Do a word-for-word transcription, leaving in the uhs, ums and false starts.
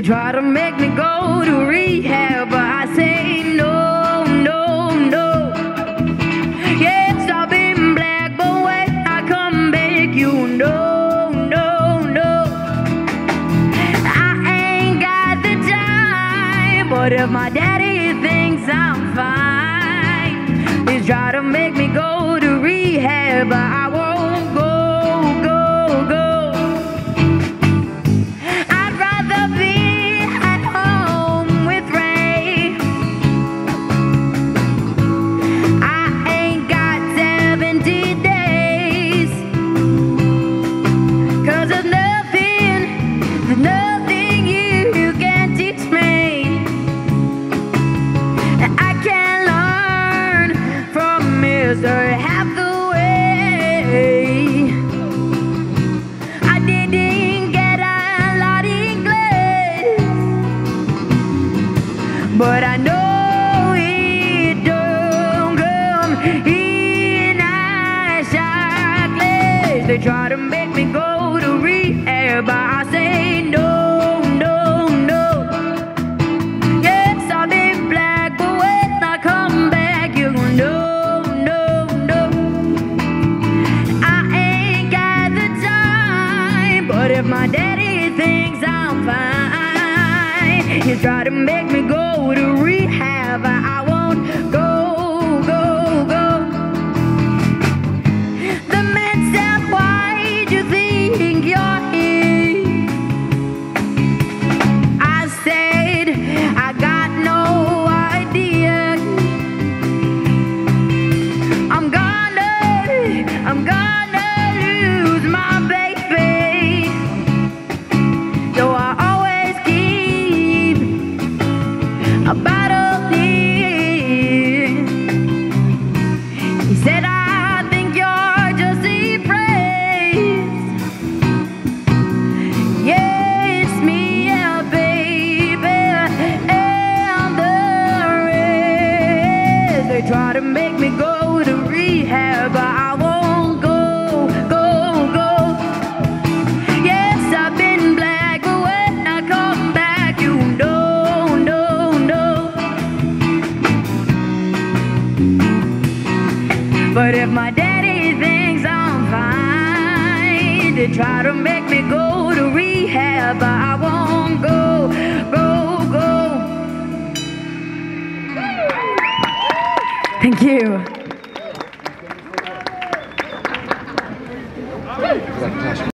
try to make me go to rehab, but I say no, no, no. Yes, I've been black, but when I come back, you know, no, no. I ain't got the time, but if my daddy thinks I'm fine, he's try to make me go to rehab, but I won't go, go, go. I'd rather be at home with Ray. I ain't got seventy days, 'cause there's nothing, there's nothing you can teach me I can learn from Mister Hathaway. I didn't get a lot of English, but I know it don't come in a chocolate. They try to make me go to rehab, but I say no, no, no. Yes, I've been black, but when I come back, you know, no, no. I ain't got the time, but if my daddy thinks I'm fine, he's try to make me go to rehab, I won't go, go, go. The man said, why do you think you're here? I said, I got no idea. I'm gonna, I'm gonna lose my baby. So I always keep a bottle near. He said, I think you're just depressed. Yeah, it's me, yeah, baby, and the rest. They try to make me go to rehab, but I won't go, go, go. Yes, I've been black, but when I come back, you know, no, no. But if my daddy thinks I'm fine, they try to make me go to rehab, but I won't go, go, go. Thank you.